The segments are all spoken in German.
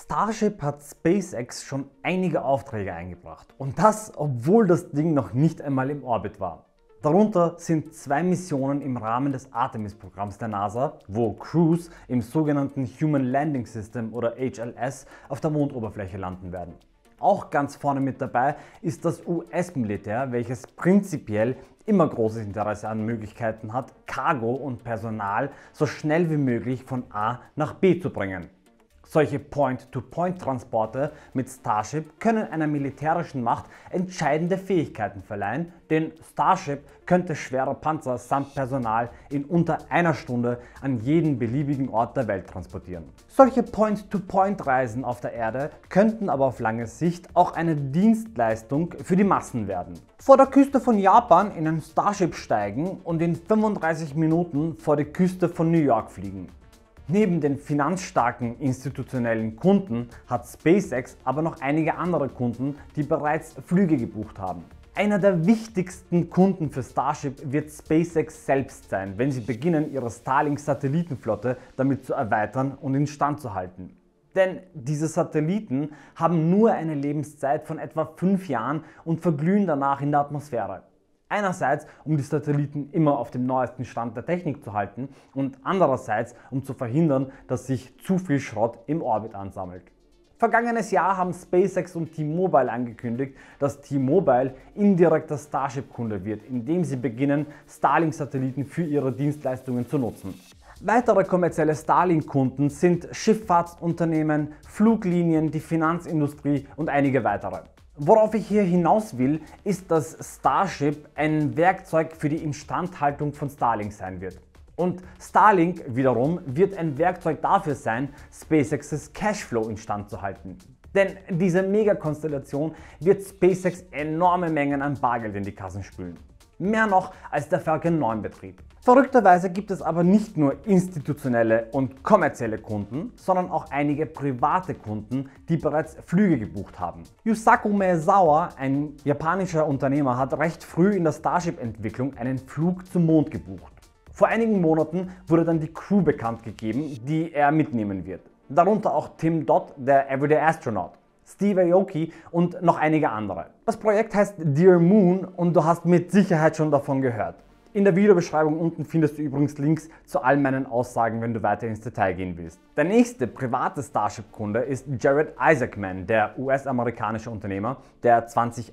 Starship hat SpaceX schon einige Aufträge eingebracht und das, obwohl das Ding noch nicht einmal im Orbit war. Darunter sind 2 Missionen im Rahmen des Artemis-Programms der NASA, wo Crews im sogenannten Human Landing System oder HLS auf der Mondoberfläche landen werden. Auch ganz vorne mit dabei ist das US-Militär, welches prinzipiell immer großes Interesse an Möglichkeiten hat, Cargo und Personal so schnell wie möglich von A nach B zu bringen. Solche Point-to-Point-Transporte mit Starship können einer militärischen Macht entscheidende Fähigkeiten verleihen, denn Starship könnte schwere Panzer samt Personal in unter einer Stunde an jeden beliebigen Ort der Welt transportieren. Solche Point-to-Point-Reisen auf der Erde könnten aber auf lange Sicht auch eine Dienstleistung für die Massen werden. Vor der Küste von Japan in ein Starship steigen und in 35 Minuten vor die Küste von New York fliegen. Neben den finanzstarken institutionellen Kunden hat SpaceX aber noch einige andere Kunden, die bereits Flüge gebucht haben. Einer der wichtigsten Kunden für Starship wird SpaceX selbst sein, wenn sie beginnen, ihre Starlink-Satellitenflotte damit zu erweitern und instand zu halten. Denn diese Satelliten haben nur eine Lebenszeit von etwa 5 Jahren und verglühen danach in der Atmosphäre. Einerseits, um die Satelliten immer auf dem neuesten Stand der Technik zu halten und andererseits, um zu verhindern, dass sich zu viel Schrott im Orbit ansammelt. Vergangenes Jahr haben SpaceX und T-Mobile angekündigt, dass T-Mobile indirekter Starship-Kunde wird, indem sie beginnen, Starlink-Satelliten für ihre Dienstleistungen zu nutzen. Weitere kommerzielle Starlink-Kunden sind Schifffahrtsunternehmen, Fluglinien, die Finanzindustrie und einige weitere. Worauf ich hier hinaus will, ist, dass Starship ein Werkzeug für die Instandhaltung von Starlink sein wird. Und Starlink wiederum wird ein Werkzeug dafür sein, SpaceX's Cashflow instand zu halten. Denn diese Megakonstellation wird SpaceX enorme Mengen an Bargeld in die Kassen spülen. Mehr noch als der Falcon 9 Betrieb. Verrückterweise gibt es aber nicht nur institutionelle und kommerzielle Kunden, sondern auch einige private Kunden, die bereits Flüge gebucht haben. Yusaku Maezawa, ein japanischer Unternehmer, hat recht früh in der Starship-Entwicklung einen Flug zum Mond gebucht. Vor einigen Monaten wurde dann die Crew bekannt gegeben, die er mitnehmen wird. Darunter auch Tim Dodd, der Everyday Astronaut, Steve Aoki und noch einige andere. Das Projekt heißt Dear Moon und du hast mit Sicherheit schon davon gehört. In der Videobeschreibung unten findest du übrigens Links zu all meinen Aussagen, wenn du weiter ins Detail gehen willst. Der nächste private Starship-Kunde ist Jared Isaacman, der US-amerikanische Unternehmer, der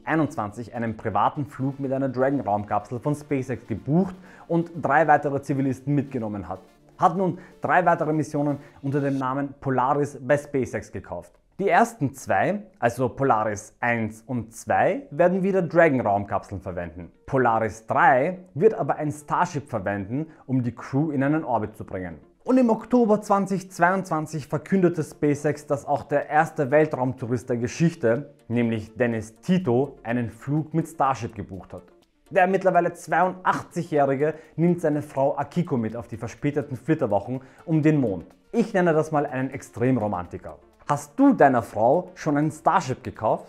2021 einen privaten Flug mit einer Dragon-Raumkapsel von SpaceX gebucht und 3 weitere Zivilisten mitgenommen hat. Hat nun 3 weitere Missionen unter dem Namen Polaris bei SpaceX gekauft. Die ersten 2, also Polaris 1 und 2, werden wieder Dragon-Raumkapseln verwenden. Polaris 3 wird aber ein Starship verwenden, um die Crew in einen Orbit zu bringen. Und im Oktober 2022 verkündete SpaceX, dass auch der erste Weltraumtourist der Geschichte, nämlich Dennis Tito, einen Flug mit Starship gebucht hat. Der mittlerweile 82-Jährige nimmt seine Frau Akiko mit auf die verspäteten Flitterwochen um den Mond. Ich nenne das mal einen Extremromantiker. Hast du deiner Frau schon ein Starship gekauft?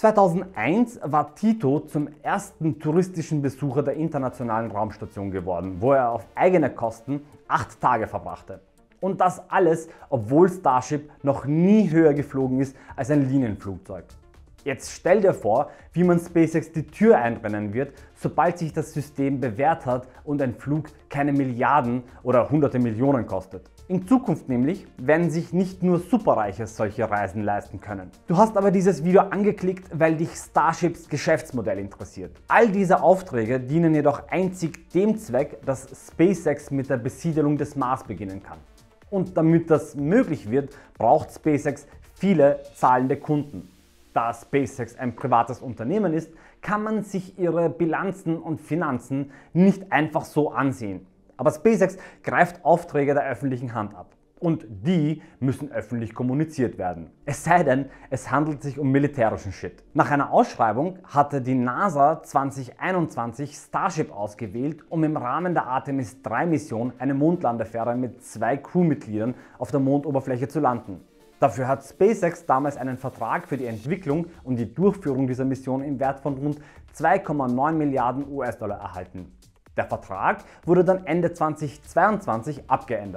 2001 war Tito zum ersten touristischen Besucher der Internationalen Raumstation geworden, wo er auf eigene Kosten 8 Tage verbrachte. Und das alles, obwohl Starship noch nie höher geflogen ist als ein Linienflugzeug. Jetzt stell dir vor, wie man SpaceX die Tür einrennen wird, sobald sich das System bewährt hat und ein Flug keine Milliarden oder hunderte Millionen kostet. In Zukunft nämlich werden sich nicht nur Superreiche solche Reisen leisten können. Du hast aber dieses Video angeklickt, weil dich Starships Geschäftsmodell interessiert. All diese Aufträge dienen jedoch einzig dem Zweck, dass SpaceX mit der Besiedelung des Mars beginnen kann. Und damit das möglich wird, braucht SpaceX viele zahlende Kunden. Da SpaceX ein privates Unternehmen ist, kann man sich ihre Bilanzen und Finanzen nicht einfach so ansehen. Aber SpaceX greift Aufträge der öffentlichen Hand ab. Und die müssen öffentlich kommuniziert werden. Es sei denn, es handelt sich um militärischen Shit. Nach einer Ausschreibung hatte die NASA 2021 Starship ausgewählt, um im Rahmen der Artemis 3 Mission eine Mondlandefähre mit 2 Crewmitgliedern auf der Mondoberfläche zu landen. Dafür hat SpaceX damals einen Vertrag für die Entwicklung und die Durchführung dieser Mission im Wert von rund 2,9 Milliarden US-Dollar erhalten. Der Vertrag wurde dann Ende 2022 abgeändert.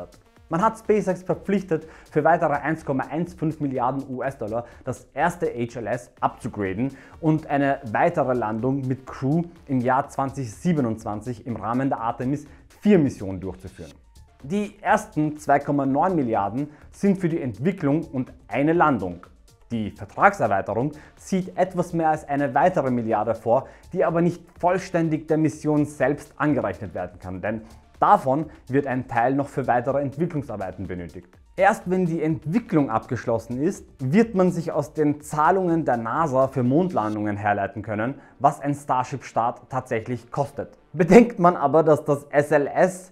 Man hat SpaceX verpflichtet, für weitere 1,15 Milliarden US-Dollar das erste HLS abzugraden und eine weitere Landung mit Crew im Jahr 2027 im Rahmen der Artemis 4 Mission durchzuführen. Die ersten 2,9 Milliarden sind für die Entwicklung und eine Landung. Die Vertragserweiterung sieht etwas mehr als eine weitere Milliarde vor, die aber nicht vollständig der Mission selbst angerechnet werden kann, denn davon wird ein Teil noch für weitere Entwicklungsarbeiten benötigt. Erst wenn die Entwicklung abgeschlossen ist, wird man sich aus den Zahlungen der NASA für Mondlandungen herleiten können, was ein Starship-Start tatsächlich kostet. Bedenkt man aber, dass das SLS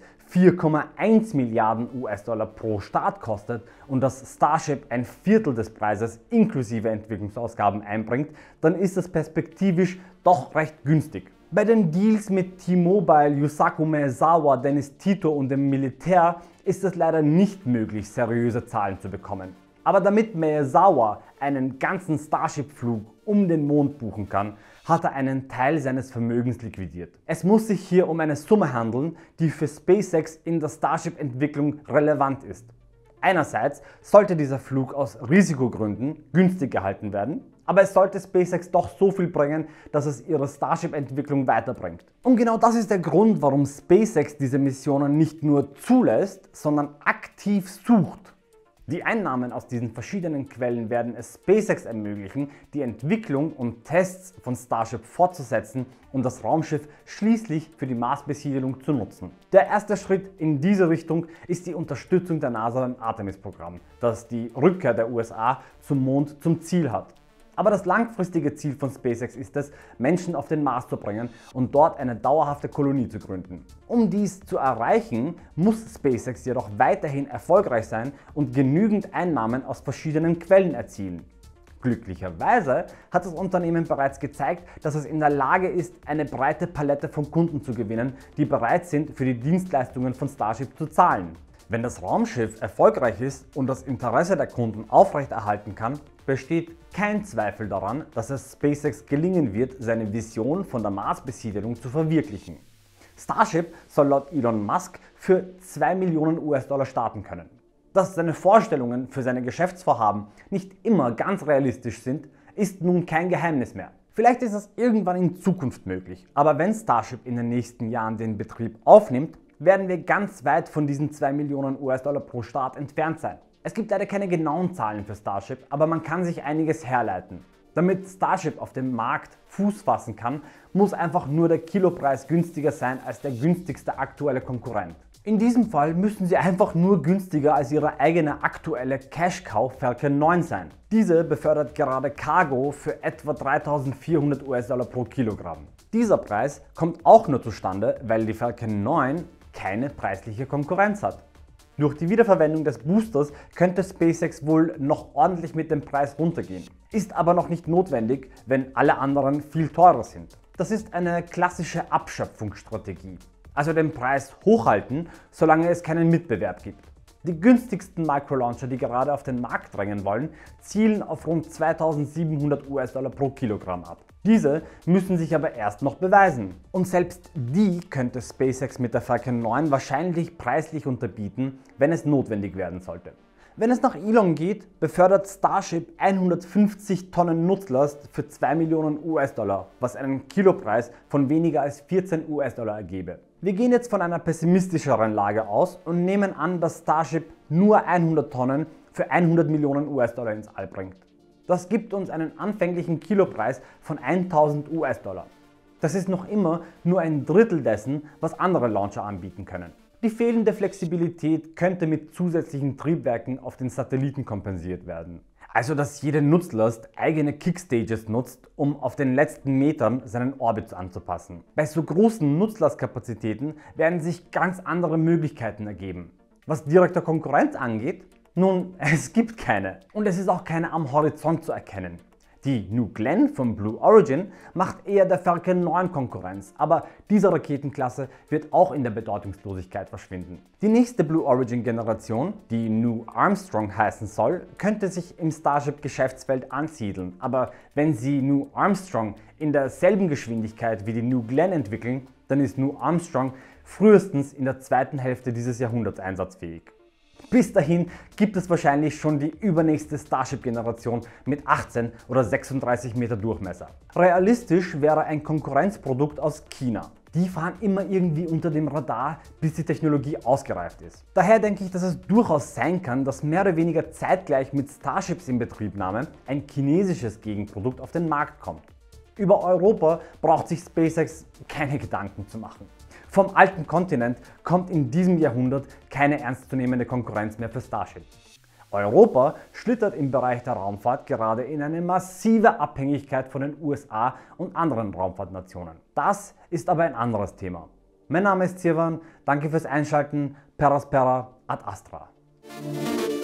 4,1 Milliarden US-Dollar pro Start kostet und das Starship ein Viertel des Preises inklusive Entwicklungsausgaben einbringt, dann ist es perspektivisch doch recht günstig. Bei den Deals mit T-Mobile, Yusaku Maezawa, Dennis Tito und dem Militär ist es leider nicht möglich, seriöse Zahlen zu bekommen. Aber damit Maezawa einen ganzen Starship-Flug um den Mond buchen kann, hat er einen Teil seines Vermögens liquidiert. Es muss sich hier um eine Summe handeln, die für SpaceX in der Starship-Entwicklung relevant ist. Einerseits sollte dieser Flug aus Risikogründen günstig gehalten werden, aber es sollte SpaceX doch so viel bringen, dass es ihre Starship-Entwicklung weiterbringt. Und genau das ist der Grund, warum SpaceX diese Missionen nicht nur zulässt, sondern aktiv sucht. Die Einnahmen aus diesen verschiedenen Quellen werden es SpaceX ermöglichen, die Entwicklung und Tests von Starship fortzusetzen und das Raumschiff schließlich für die Marsbesiedelung zu nutzen. Der erste Schritt in diese Richtung ist die Unterstützung der NASA beim Artemis-Programm, das die Rückkehr der USA zum Mond zum Ziel hat. Aber das langfristige Ziel von SpaceX ist es, Menschen auf den Mars zu bringen und dort eine dauerhafte Kolonie zu gründen. Um dies zu erreichen, muss SpaceX jedoch weiterhin erfolgreich sein und genügend Einnahmen aus verschiedenen Quellen erzielen. Glücklicherweise hat das Unternehmen bereits gezeigt, dass es in der Lage ist, eine breite Palette von Kunden zu gewinnen, die bereit sind, für die Dienstleistungen von Starship zu zahlen. Wenn das Raumschiff erfolgreich ist und das Interesse der Kunden aufrechterhalten kann, besteht kein Zweifel daran, dass es SpaceX gelingen wird, seine Vision von der Marsbesiedelung zu verwirklichen. Starship soll laut Elon Musk für 2 Millionen US-Dollar starten können. Dass seine Vorstellungen für seine Geschäftsvorhaben nicht immer ganz realistisch sind, ist nun kein Geheimnis mehr. Vielleicht ist es irgendwann in Zukunft möglich, aber wenn Starship in den nächsten Jahren den Betrieb aufnimmt, werden wir ganz weit von diesen 2 Millionen US-Dollar pro Start entfernt sein. Es gibt leider keine genauen Zahlen für Starship, aber man kann sich einiges herleiten. Damit Starship auf dem Markt Fuß fassen kann, muss einfach nur der Kilopreis günstiger sein als der günstigste aktuelle Konkurrent. In diesem Fall müssen sie einfach nur günstiger als ihre eigene aktuelle Cash-Cow Falcon 9 sein. Diese befördert gerade Cargo für etwa 3.400 US-Dollar pro Kilogramm. Dieser Preis kommt auch nur zustande, weil die Falcon 9 keine preisliche Konkurrenz hat. Durch die Wiederverwendung des Boosters könnte SpaceX wohl noch ordentlich mit dem Preis runtergehen. Ist aber noch nicht notwendig, wenn alle anderen viel teurer sind. Das ist eine klassische Abschöpfungsstrategie. Also den Preis hochhalten, solange es keinen Mitbewerb gibt. Die günstigsten Microlauncher, die gerade auf den Markt drängen wollen, zielen auf rund 2.700 US-Dollar pro Kilogramm ab. Diese müssen sich aber erst noch beweisen. Und selbst die könnte SpaceX mit der Falcon 9 wahrscheinlich preislich unterbieten, wenn es notwendig werden sollte. Wenn es nach Elon geht, befördert Starship 150 Tonnen Nutzlast für 2 Millionen US-Dollar, was einen Kilopreis von weniger als 14 US-Dollar ergebe. Wir gehen jetzt von einer pessimistischeren Lage aus und nehmen an, dass Starship nur 100 Tonnen für 100 Millionen US-Dollar ins All bringt. Das gibt uns einen anfänglichen Kilopreis von 1000 US-Dollar. Das ist noch immer nur ein Drittel dessen, was andere Launcher anbieten können. Die fehlende Flexibilität könnte mit zusätzlichen Triebwerken auf den Satelliten kompensiert werden. Also dass jede Nutzlast eigene Kickstages nutzt, um auf den letzten Metern seinen Orbit anzupassen. Bei so großen Nutzlastkapazitäten werden sich ganz andere Möglichkeiten ergeben. Was direkter Konkurrenz angeht, nun, es gibt keine. Und es ist auch keine am Horizont zu erkennen. Die New Glenn von Blue Origin macht eher der Falcon 9 Konkurrenz, aber diese Raketenklasse wird auch in der Bedeutungslosigkeit verschwinden. Die nächste Blue Origin Generation, die New Armstrong heißen soll, könnte sich im Starship-Geschäftsfeld ansiedeln, aber wenn sie New Armstrong in derselben Geschwindigkeit wie die New Glenn entwickeln, dann ist New Armstrong frühestens in der zweiten Hälfte dieses Jahrhunderts einsatzfähig. Bis dahin gibt es wahrscheinlich schon die übernächste Starship-Generation mit 18 oder 36 Meter Durchmesser. Realistisch wäre ein Konkurrenzprodukt aus China. Die fahren immer irgendwie unter dem Radar, bis die Technologie ausgereift ist. Daher denke ich, dass es durchaus sein kann, dass mehr oder weniger zeitgleich mit Starships in Betriebnahme ein chinesisches Gegenprodukt auf den Markt kommt. Über Europa braucht sich SpaceX keine Gedanken zu machen. Vom alten Kontinent kommt in diesem Jahrhundert keine ernstzunehmende Konkurrenz mehr für Starship. Europa schlittert im Bereich der Raumfahrt gerade in eine massive Abhängigkeit von den USA und anderen Raumfahrtnationen. Das ist aber ein anderes Thema. Mein Name ist Sirwan, danke fürs Einschalten, Peraspera ad Astra.